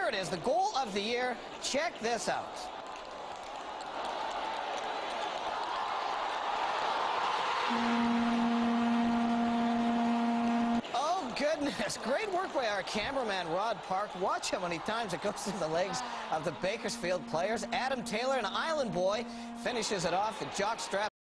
it is, the goal of the year. Check this out. Oh, goodness. Great work by our cameraman, Rod Park. Watch how many times it goes through the legs of the Bakersfield players. Adam Taylor, an island boy, finishes it off. The jockstrap